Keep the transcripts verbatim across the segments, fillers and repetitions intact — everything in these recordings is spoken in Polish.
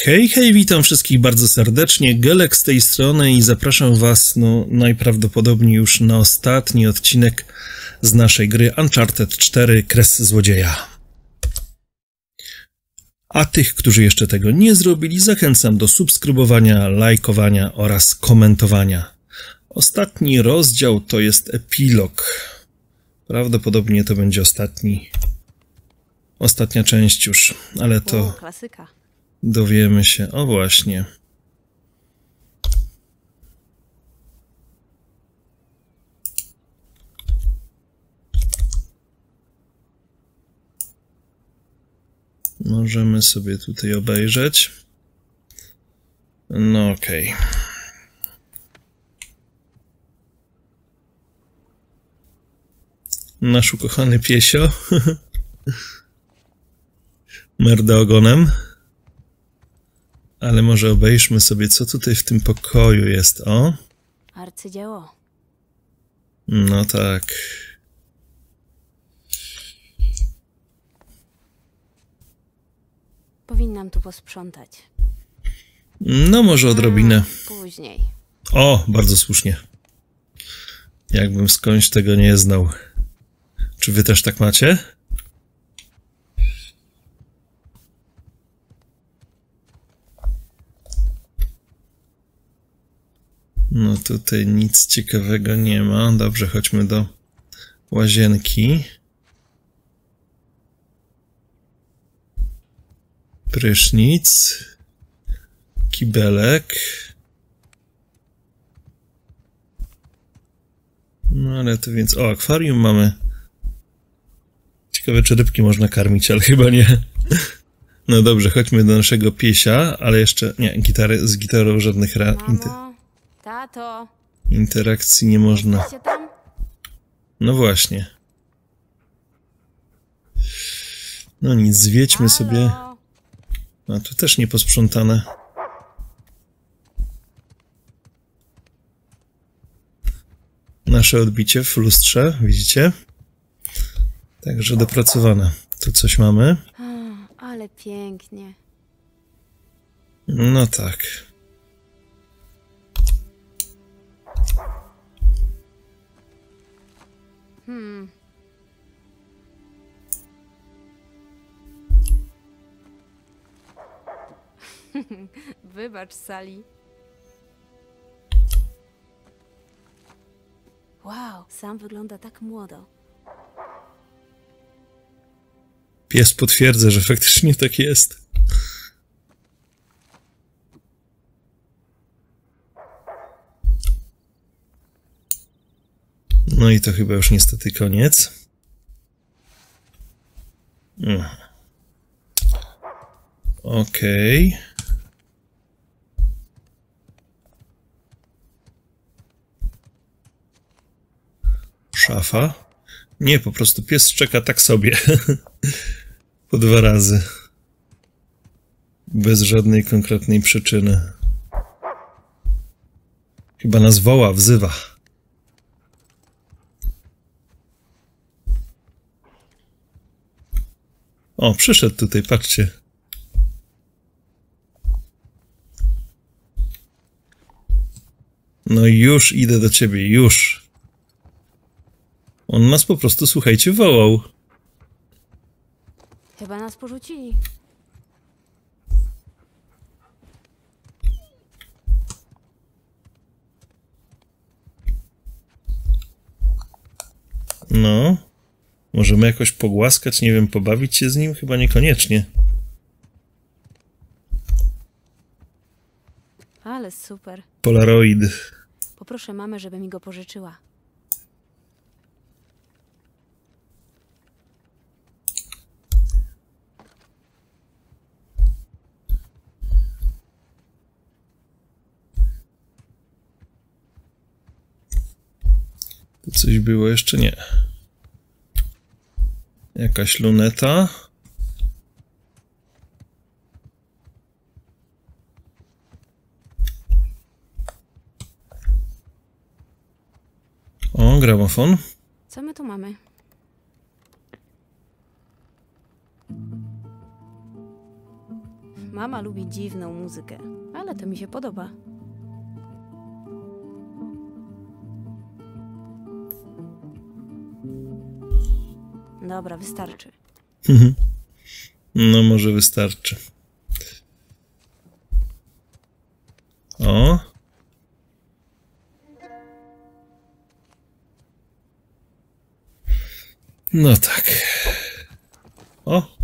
Hej, hej, witam wszystkich bardzo serdecznie, Gelek z tej strony i zapraszam was, no najprawdopodobniej już na ostatni odcinek z naszej gry Uncharted cztery Kres Złodzieja. A tych, którzy jeszcze tego nie zrobili, zachęcam do subskrybowania, lajkowania oraz komentowania. Ostatni rozdział to jest epilog. Prawdopodobnie to będzie ostatni, ostatnia część już, ale to... O, klasyka. Dowiemy się. O właśnie. Możemy sobie tutaj obejrzeć. No okej. Okay. Nasz ukochany piesio. Merda ogonem. Ale może obejrzmy sobie, co tutaj w tym pokoju jest, o? Arcydzieło. No tak. Powinnam tu posprzątać. No może odrobinę. A, później. O, bardzo słusznie. Jakbym skądś tego nie znał. Czy wy też tak macie? No tutaj nic ciekawego nie ma. Dobrze, chodźmy do łazienki. Prysznic. Kibelek. No ale to więc... O, akwarium mamy. Ciekawe, czy rybki można karmić, ale chyba nie. No dobrze, chodźmy do naszego piesia, ale jeszcze... Nie, gitary, z gitarą żadnych ra... Mamo, tato. interakcji nie można. Jesteście tam? No właśnie. No nic, zwiedźmy Halo? sobie. A tu też nieposprzątane. Nasze odbicie w lustrze, widzicie? Także dopracowane. Tu coś mamy. O, ale pięknie. No tak. Hmm. Wybacz, Sally. Wow, sam wygląda tak młodo. Pies potwierdza, że faktycznie tak jest. No i to chyba już niestety koniec. Mm. Okej. Okay. Szafa. Nie, po prostu pies czeka tak sobie. Po dwa razy. Bez żadnej konkretnej przyczyny. Chyba nas woła, wzywa. O, przyszedł tutaj, patrzcie. No już idę do ciebie, już. On nas po prostu, słuchajcie, wołał. Chyba nas porzucili. No. Możemy jakoś pogłaskać, nie wiem, pobawić się z nim? Chyba niekoniecznie. Ale super. Polaroid. Poproszę mamę, żeby mi go pożyczyła. Tu coś było jeszcze? Nie. Jakaś luneta. O, gramofon. Co my tu mamy? Mama lubi dziwną muzykę, ale to mi się podoba. Dobra, wystarczy. No może wystarczy. O! No tak. O!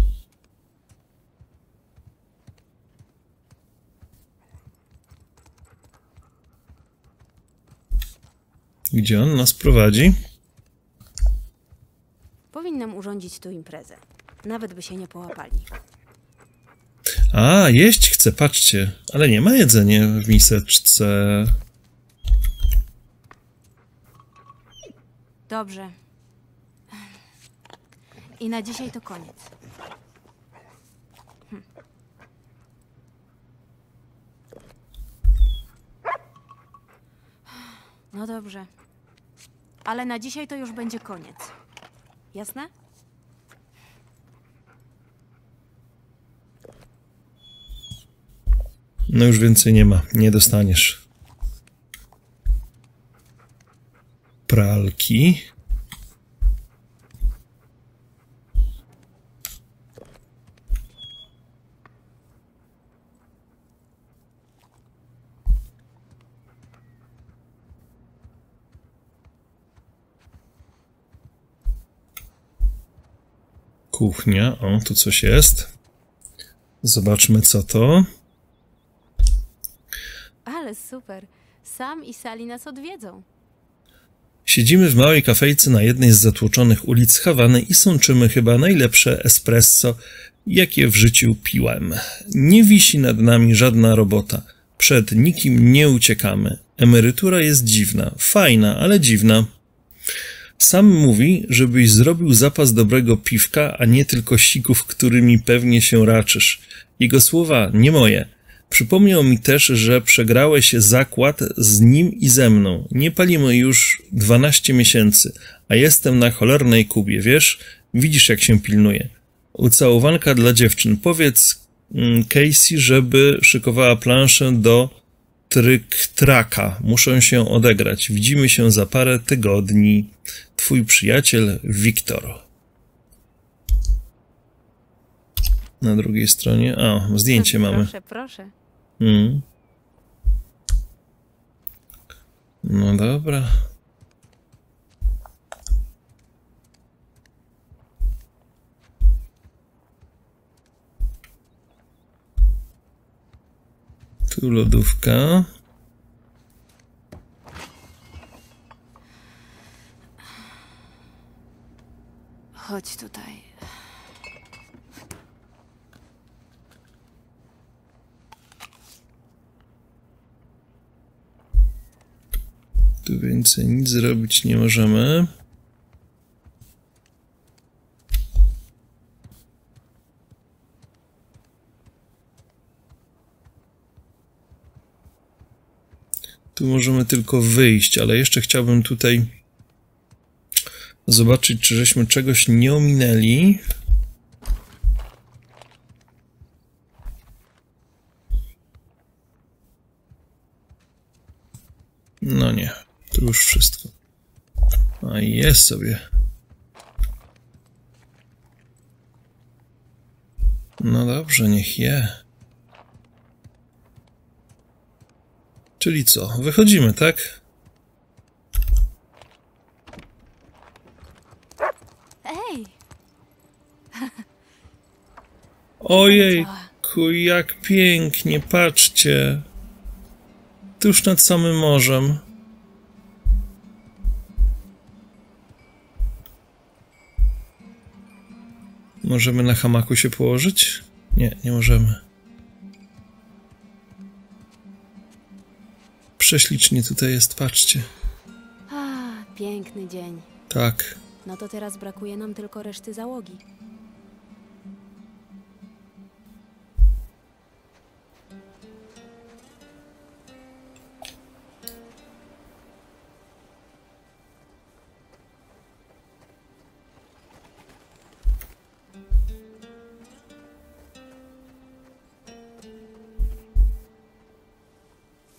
Gdzie on nas prowadzi? Powinnam urządzić tu imprezę. Nawet by się nie połapali. A, jeść chce, patrzcie. Ale nie ma jedzenia w miseczce. Dobrze. I na dzisiaj to koniec. Hm. No dobrze. Ale na dzisiaj to już będzie koniec. Jasne? No już więcej nie ma. Nie dostaniesz. Pralki. Kuchnia. O, tu coś jest. Zobaczmy, co to. Ale super. Sam i Sally nas odwiedzą. Siedzimy w małej kafejce na jednej z zatłoczonych ulic Hawany i sączymy chyba najlepsze espresso, jakie w życiu piłem. Nie wisi nad nami żadna robota. Przed nikim nie uciekamy. Emerytura jest dziwna. Fajna, ale dziwna. Sam mówi, żebyś zrobił zapas dobrego piwka, a nie tylko sików, którymi pewnie się raczysz. Jego słowa, nie moje. Przypomniał mi też, że przegrałeś zakład z nim i ze mną. Nie palimy już dwanaście miesięcy, a jestem na cholernej Kubie, wiesz? Widzisz, jak się pilnuje. Ucałowanka dla dziewczyn. Powiedz mm, Casey, żeby szykowała planszę do tryk-traka. Muszę się odegrać. Widzimy się za parę tygodni. Twój przyjaciel Wiktor. Na drugiej stronie... O, zdjęcie mamy. Proszę, proszę. Mm. No dobra. Tu lodówka. Chodź tutaj. Tu więcej nic zrobić nie możemy. Tu możemy tylko wyjść, ale jeszcze chciałbym tutaj zobaczyć, czy żeśmy czegoś nie ominęli. No nie, to już wszystko. A jest sobie. No dobrze, niech je. Czyli co? Wychodzimy, tak? Ej! Ojejku, jak pięknie, patrzcie. Tuż nad samym morzem. Możemy na hamaku się położyć? Nie, nie możemy. Prześlicznie tutaj jest, patrzcie. A, piękny dzień. Tak. No to teraz brakuje nam tylko reszty załogi.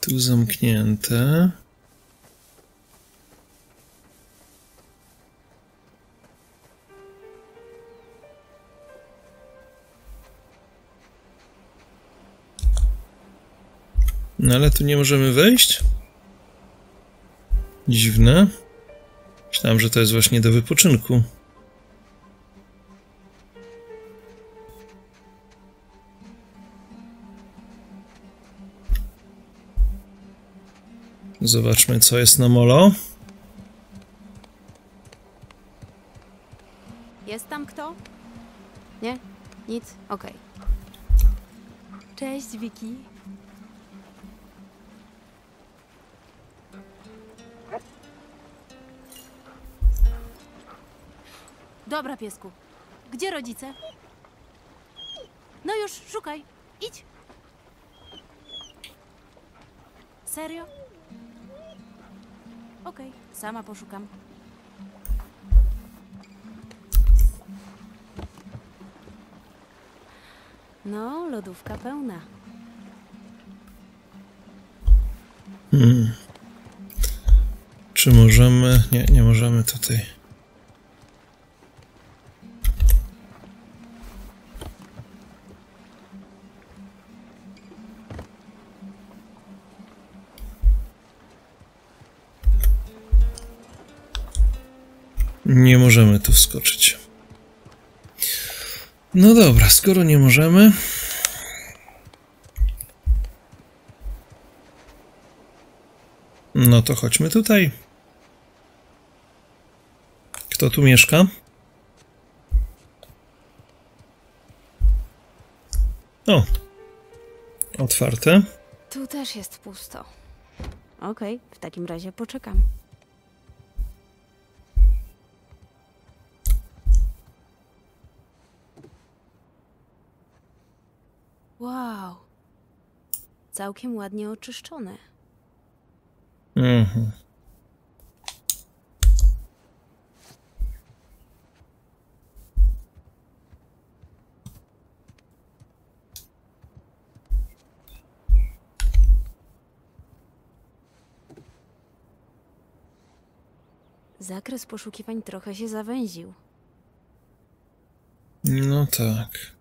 Tu zamknięte. No ale tu nie możemy wejść? Dziwne. Myślałem, że to jest właśnie do wypoczynku. Zobaczmy, co jest na molo. Jest tam kto? Nie? Nic? Okej. Cześć, Wiki. Dobra, piesku. Gdzie rodzice? No już, szukaj. Idź. Serio? Okej, sama poszukam. No, lodówka pełna. Hmm. Czy możemy... Nie, nie możemy tutaj. Nie możemy tu wskoczyć. No dobra, skoro nie możemy... No to chodźmy tutaj. Kto tu mieszka? O! Otwarte. Tu też jest pusto. Okej, w takim razie poczekam. Wow. Całkiem ładnie oczyszczone. Mhm. Zakres poszukiwań trochę się zawęził. No tak.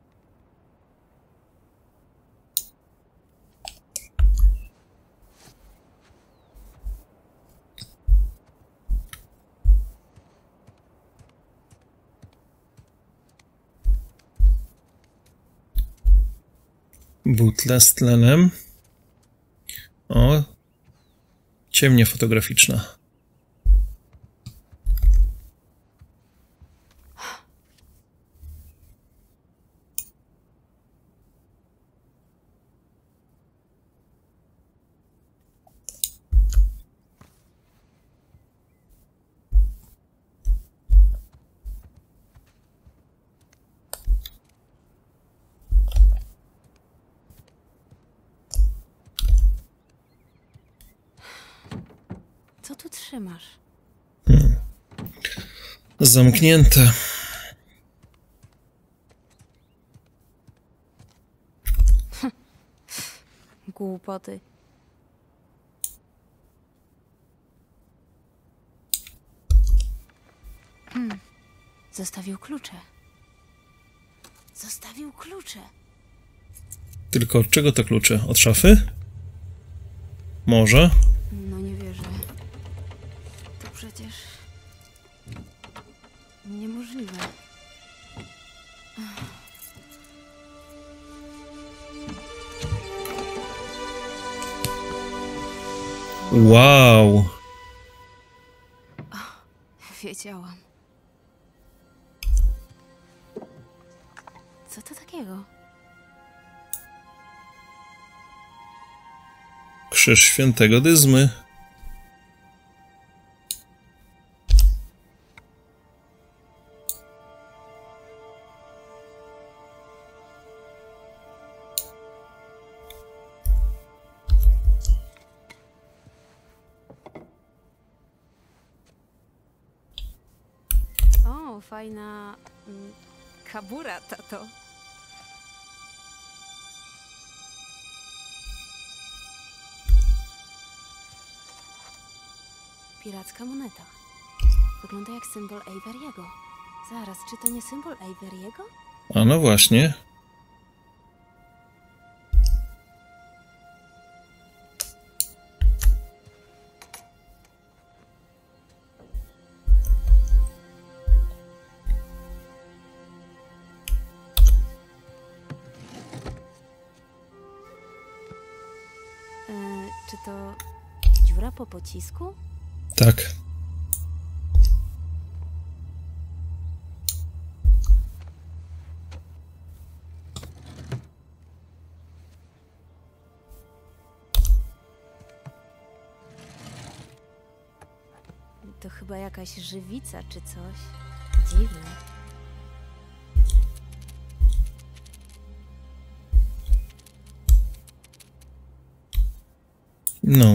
Butle z tlenem. O, ciemnia fotograficzna. Co tu trzymasz? Hmm. Zamknięte. Głupoty. Hmm. Zostawił klucze. Zostawił klucze. Tylko od czego te klucze? Od szafy? Może? No nie wierzę. To przecież... niemożliwe. Wow! Wiedziałam. Co to takiego? Krzyż świętego Dyzmy. O, fajna... mm, kabura, tato. Piracka moneta. Wygląda jak symbol Averiego. Zaraz, czy to nie symbol Averiego? A no właśnie. Eee, czy to dziura po pocisku? Tak. To chyba jakaś żywica czy coś. Dziwne. No.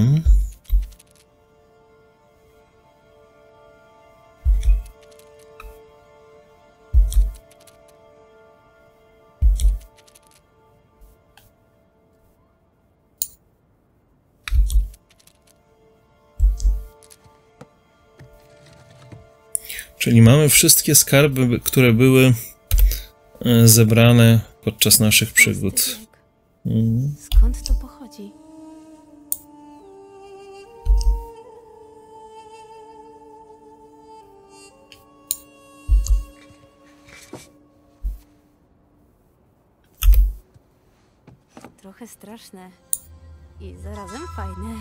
Czyli mamy wszystkie skarby, które były zebrane podczas naszych przygód. Mhm. Skąd to pochodzi? Trochę straszne i zarazem fajne.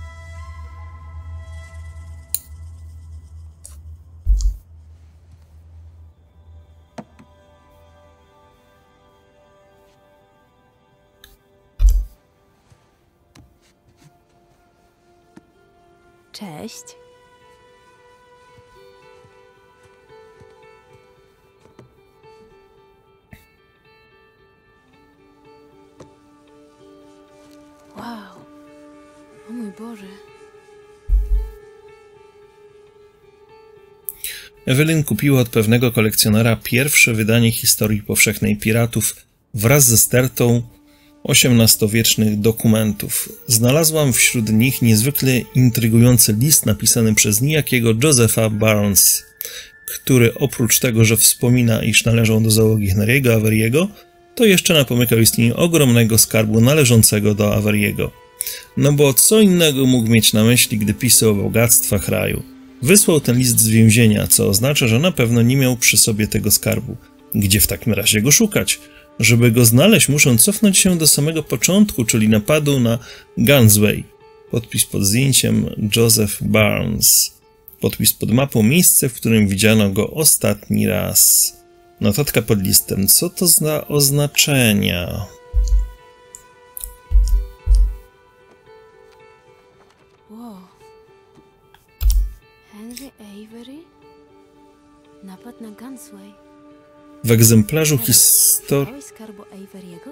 Cześć. Wow. O mój Boże. Evelyn kupiła od pewnego kolekcjonera pierwsze wydanie historii powszechnej piratów wraz ze stertą osiemnastowiecznych dokumentów. Znalazłam wśród nich niezwykle intrygujący list napisany przez niejakiego Josepha Barnes, który oprócz tego, że wspomina, iż należał do załogi Henry'ego Averiego, to jeszcze napomykał istnienie ogromnego skarbu należącego do Averiego. No bo co innego mógł mieć na myśli, gdy pisał o bogactwach raju? Wysłał ten list z więzienia, co oznacza, że na pewno nie miał przy sobie tego skarbu. Gdzie w takim razie go szukać? Żeby go znaleźć, muszą cofnąć się do samego początku, czyli napadu na Gunsway. Podpis pod zdjęciem Joseph Barnes. Podpis pod mapą miejsce, w którym widziano go ostatni raz. Notatka pod listem. Co to za oznaczenia? Wow. Henry Avery? Napad na Gunsway. W egzemplarzu historii... skarbu Averiego?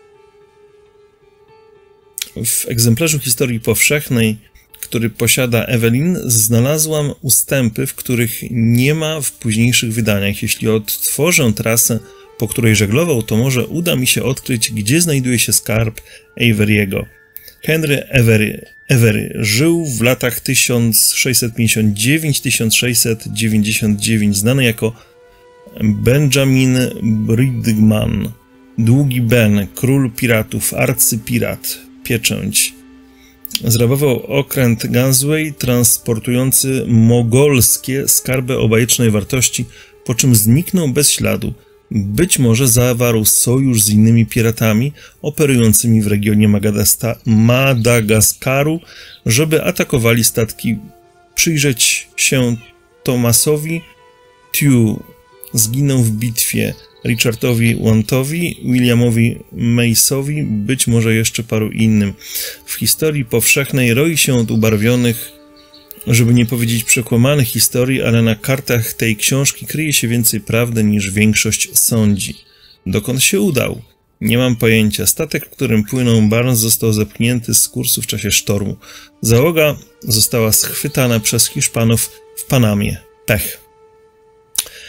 W egzemplarzu historii powszechnej, który posiada Evelyn, znalazłam ustępy, w których nie ma w późniejszych wydaniach. Jeśli odtworzę trasę, po której żeglował, to może uda mi się odkryć, gdzie znajduje się skarb Averiego. Henry Avery, Avery żył w latach tysiąc sześćset pięćdziesiąt dziewięć do tysiąc sześćset dziewięćdziesiąt dziewięć, znany jako Benjamin Bridgman, Długi Ben, król piratów, arcypirat, pieczęć. Zrabował okręt Gunsway transportujący mogolskie skarby o bajecznej wartości, po czym zniknął bez śladu. Być może zawarł sojusz z innymi piratami operującymi w regionie Madagaskaru, żeby atakowali statki. Przyjrzeć się Thomasowi Tew. Zginął w bitwie, Richardowi Wantowi, Williamowi Mace'owi, być może jeszcze paru innym. W historii powszechnej roi się od ubarwionych, żeby nie powiedzieć przekłamanych historii, ale na kartach tej książki kryje się więcej prawdy niż większość sądzi. Dokąd się udał? Nie mam pojęcia. Statek, w którym płynął Barnes, został zepchnięty z kursu w czasie sztormu. Załoga została schwytana przez Hiszpanów w Panamie. Pech.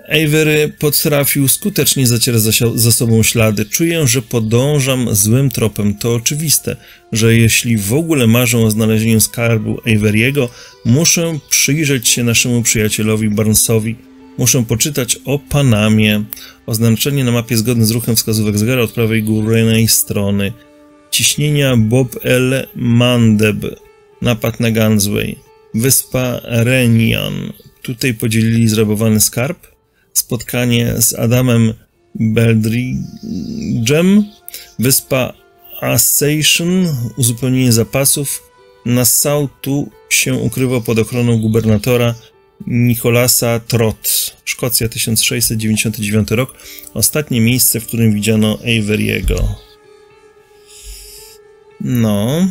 Avery potrafił skutecznie zacierać za, za sobą ślady. Czuję, że podążam złym tropem. To oczywiste, że jeśli w ogóle marzę o znalezieniu skarbu Avery'ego, muszę przyjrzeć się naszemu przyjacielowi Barnesowi. Muszę poczytać o Panamie. Oznaczenie na mapie zgodne z ruchem wskazówek zegara od prawej górnej strony. Ciśnienia Bob L. Mandeb. Napad na Gunsway. Wyspa Renion. Tutaj podzielili zrabowany skarb. Spotkanie z Adamem Beldridge'em. Wyspa Ascension. Uzupełnienie zapasów. Nassau tu się ukrywał pod ochroną gubernatora Nicholasa Trott. Szkocja, tysiąc sześćset dziewięćdziesiąty dziewiąty rok. Ostatnie miejsce, w którym widziano Avery'ego. No.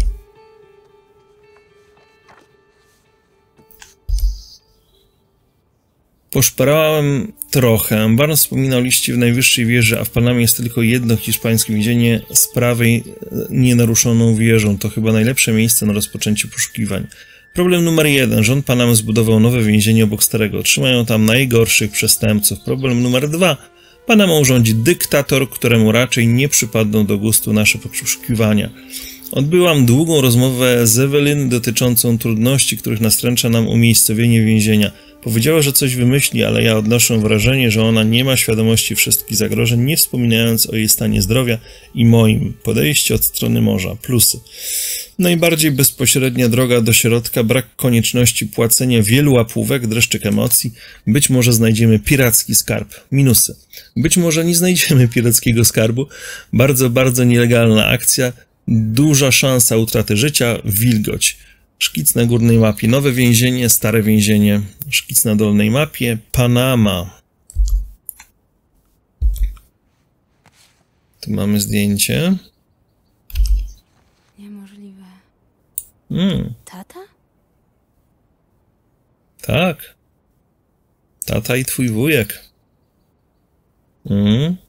Poszperałem trochę. Barnes wspomina o liście w najwyższej wieży, a w Panamie jest tylko jedno hiszpańskie więzienie z prawej nienaruszoną wieżą. To chyba najlepsze miejsce na rozpoczęcie poszukiwań. Problem numer jeden. Rząd Panamy zbudował nowe więzienie obok starego. Trzymają tam najgorszych przestępców. Problem numer dwa. Panamą rządzi dyktator, któremu raczej nie przypadną do gustu nasze poszukiwania. Odbyłam długą rozmowę z Evelyn dotyczącą trudności, których nastręcza nam umiejscowienie więzienia. Powiedziała, że coś wymyśli, ale ja odnoszę wrażenie, że ona nie ma świadomości wszystkich zagrożeń, nie wspominając o jej stanie zdrowia i moim. Podejście od strony morza. Plusy. Najbardziej bezpośrednia droga do środka, brak konieczności płacenia wielu łapówek, dreszczyk emocji. Być może znajdziemy piracki skarb. Minusy. Być może nie znajdziemy pirackiego skarbu. Bardzo, bardzo nielegalna akcja. Duża szansa utraty życia. Wilgoć. Szkic na górnej mapie. Nowe więzienie, stare więzienie. Szkic na dolnej mapie. Panama. Tu mamy zdjęcie. Niemożliwe. Mm. Tata? Tak. Tata i twój wujek. Mm.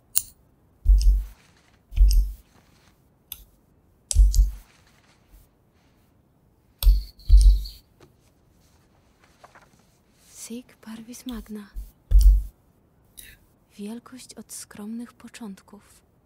Sic parvis magna. Wielkość od skromnych początków.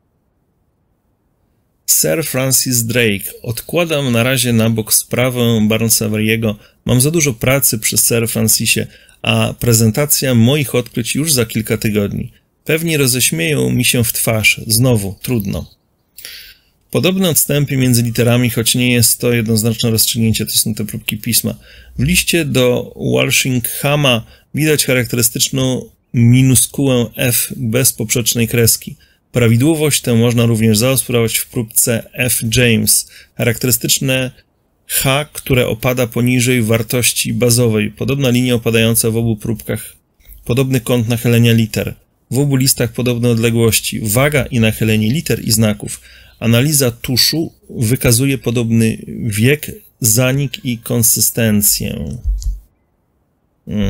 Sir Francis Drake. Odkładam na razie na bok sprawę Barnesa Avery'ego. Mam za dużo pracy przy Sir Francisie, a prezentacja moich odkryć już za kilka tygodni. Pewnie roześmieją mi się w twarz. Znowu, trudno. Podobne odstępy między literami, choć nie jest to jednoznaczne rozstrzygnięcie, to są te próbki pisma. W liście do Walsinghama widać charakterystyczną minuskułę F bez poprzecznej kreski. Prawidłowość tę można również zaobserwować w próbce F. James. Charakterystyczne H, które opada poniżej wartości bazowej. Podobna linia opadająca w obu próbkach. Podobny kąt nachylenia liter. W obu listach podobne odległości. Waga i nachylenie liter i znaków. Analiza tuszu wykazuje podobny wiek, zanik i konsystencję. Mhm.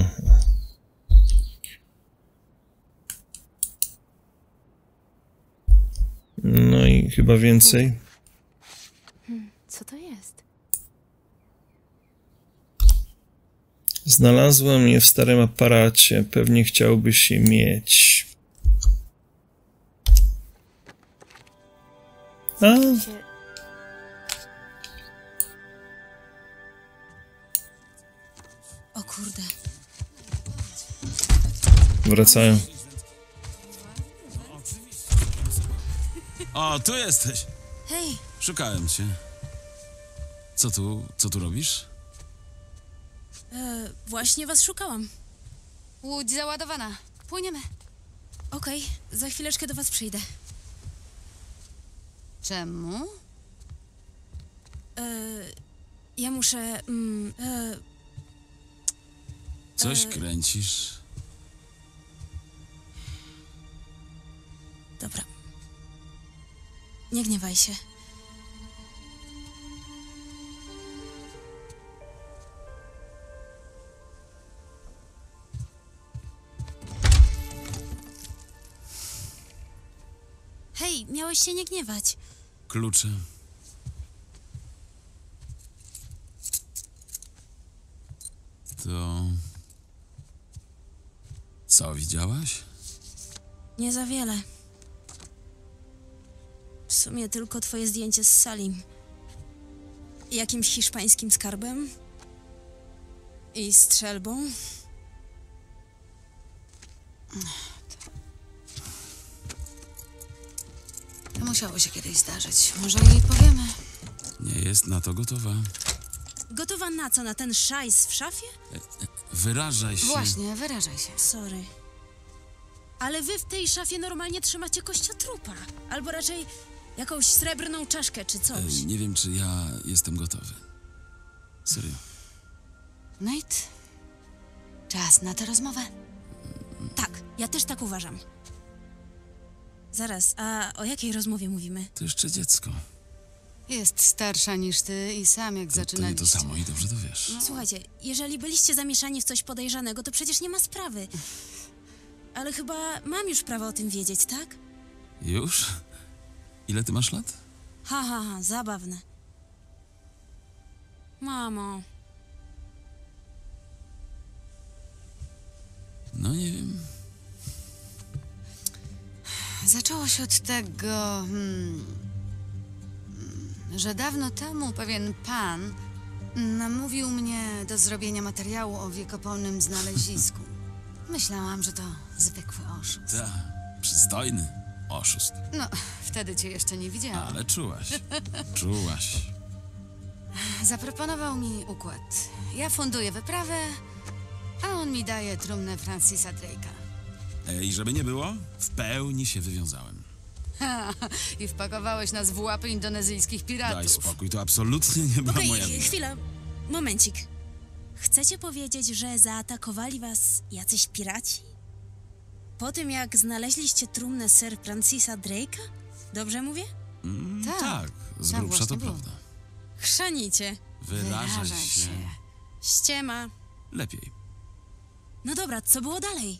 No i chyba więcej. Co to jest? Znalazłem je w starym aparacie. Pewnie chciałbyś je mieć. A? O kurde. Wracają. O, tu jesteś. Hej, Szukałem cię. Co tu, co tu robisz? e, właśnie was szukałam. Łódź załadowana. Płyniemy. Okej, za chwileczkę do was przyjdę. Czemu? E, ja muszę... Mm, e, Coś E. kręcisz? dobra. Nie gniewaj się. Hej, miałeś się nie gniewać. Klucze. To... Co widziałaś? Nie za wiele. W sumie tylko twoje zdjęcie z Salim. Jakimś hiszpańskim skarbem. I strzelbą. To musiało się kiedyś zdarzyć. Może jej powiemy. Nie jest na to gotowa. Gotowa na co? Na ten szajs w szafie? Wyrażaj się. Właśnie, wyrażaj się. Sorry. Ale wy w tej szafie normalnie trzymacie kościotrupa. Albo raczej jakąś srebrną czaszkę czy coś. E, Nie wiem, czy ja jestem gotowy. Serio. Nate, czas na tę rozmowę. Tak, ja też tak uważam. Zaraz, a o jakiej rozmowie mówimy? To jeszcze dziecko. Jest starsza niż ty i sam jak To, to nie zaczynaliście. to samo i dobrze to wiesz. Słuchajcie, jeżeli byliście zamieszani w coś podejrzanego, to przecież nie ma sprawy. Ale chyba mam już prawo o tym wiedzieć, tak? Już? Ile ty masz lat? Ha, ha, ha, zabawne. Mamo, No nie wiem. Zaczęło się od tego, hmm, że dawno temu pewien pan namówił mnie do zrobienia materiału o wiekopomnym znalezisku. Myślałam, że to zwykły oszust. Ta, przystojny oszust. No, wtedy cię jeszcze nie widziałam. Ale czułaś. Czułaś. Zaproponował mi układ. Ja funduję wyprawę, a on mi daje trumnę Francisa Drake'a. E, I żeby nie było, w pełni się wywiązałem. I wpakowałeś nas w łapy indonezyjskich piratów. Daj spokój, to absolutnie nie była okej, moja wina. chwila, momencik. Chcecie powiedzieć, że zaatakowali was jacyś piraci? Po tym, jak znaleźliście trumnę Sir Francisa Drake'a? Dobrze mówię? Mm, Tak. tak, z Tak grubsza to właśnie było. prawda. Chrzanicie. Wyrażaj Wyrażaj się. się. Ściema. Lepiej. No dobra, co było dalej?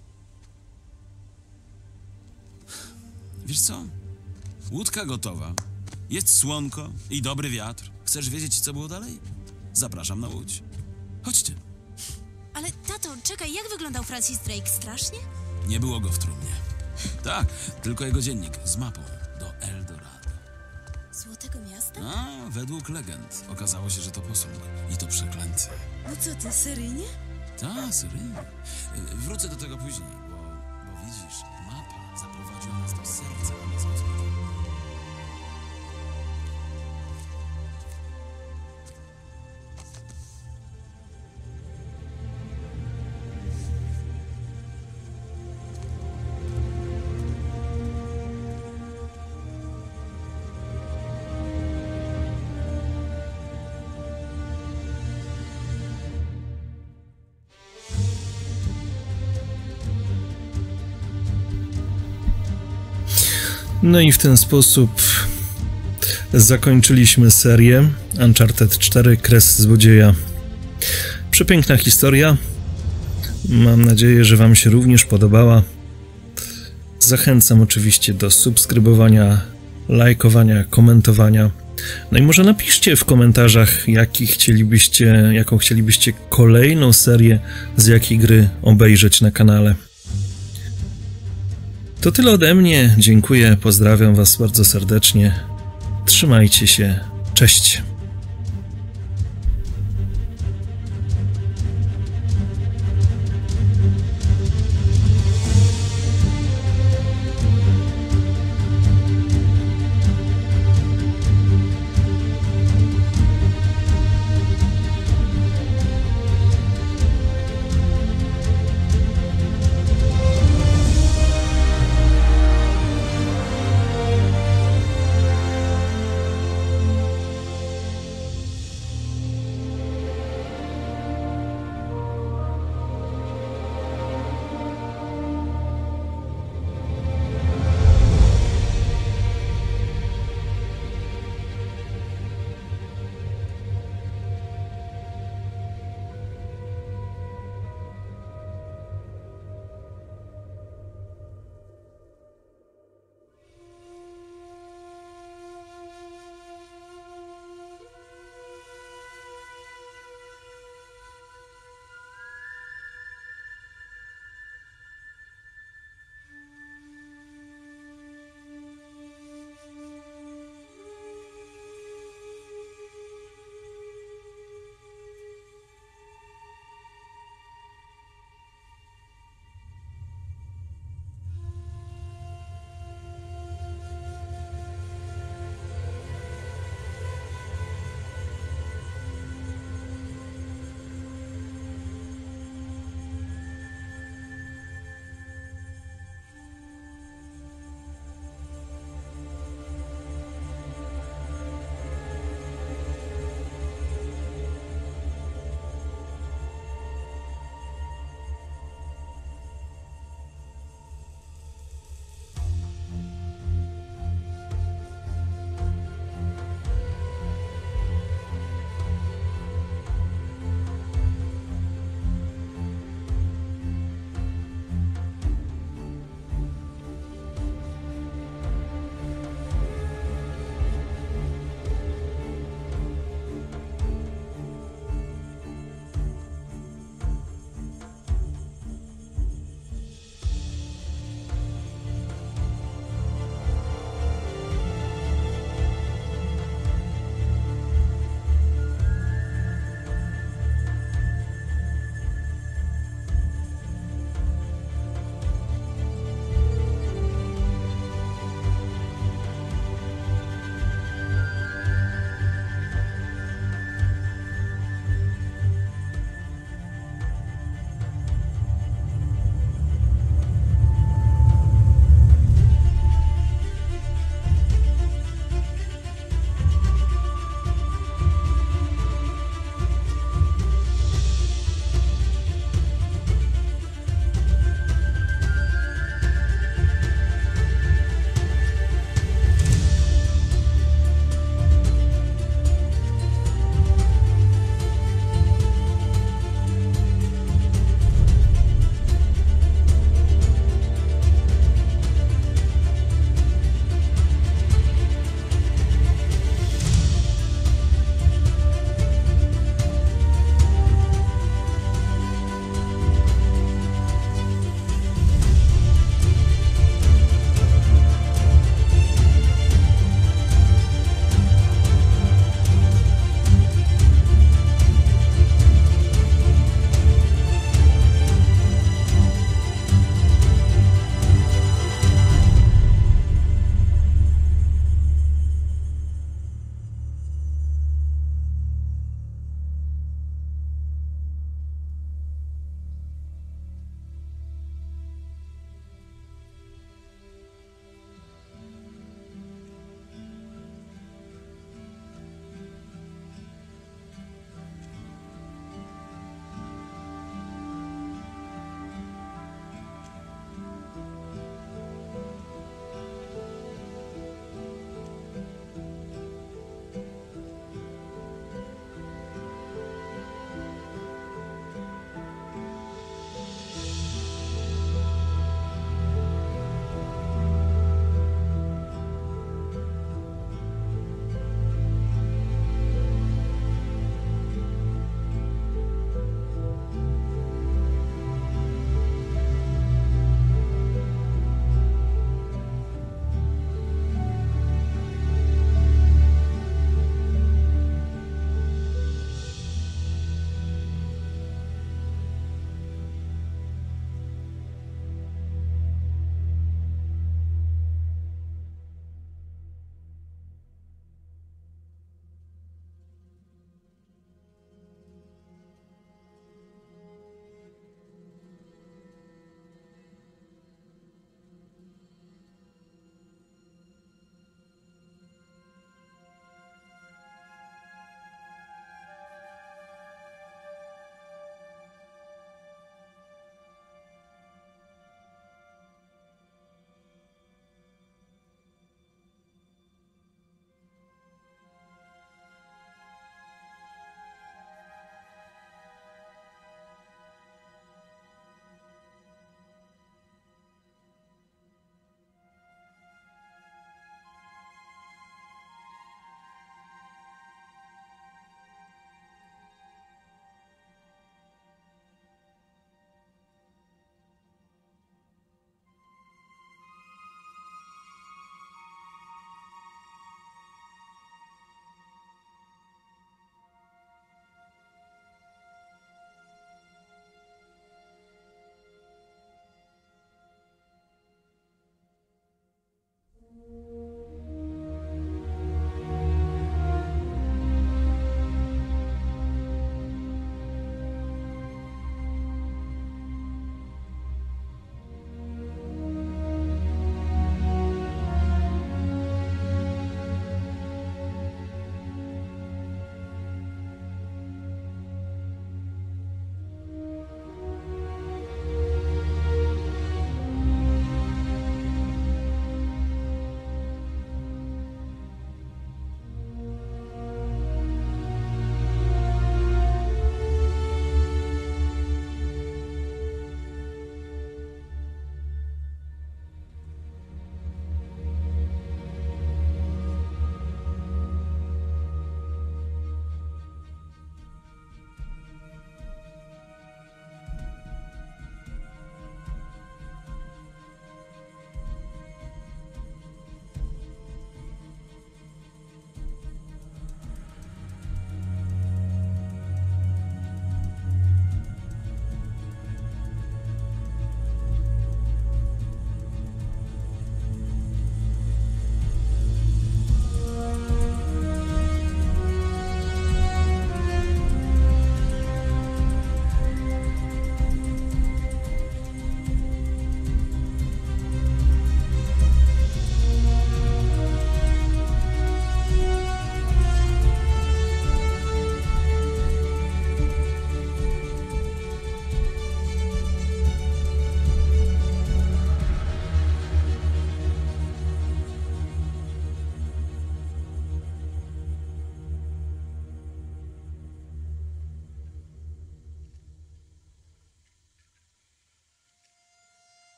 Wiesz co? Łódka gotowa. Jest słonko i dobry wiatr. Chcesz wiedzieć, co było dalej? Zapraszam na łódź. Chodźcie. Ale tato, czekaj, jak wyglądał Francis Drake? Strasznie? Nie było go w trumnie. Tak, tylko jego dziennik z mapą do Eldorado. Złotego Miasta? A, według legend okazało się, że to posąg i to przeklęty. No co ty, seryjnie? Tak, seryjnie. Y, Wrócę do tego później, bo, bo widzisz, mapa zaprowadziła nas do serca Amazonii. No i w ten sposób zakończyliśmy serię Uncharted cztery Kres Złodzieja. Przepiękna historia. Mam nadzieję, że wam się również podobała. Zachęcam oczywiście do subskrybowania, lajkowania, komentowania. No i może napiszcie w komentarzach, jaki chcielibyście, jaką chcielibyście kolejną serię z jakiej gry obejrzeć na kanale. To tyle ode mnie. Dziękuję, pozdrawiam was bardzo serdecznie. Trzymajcie się. Cześć.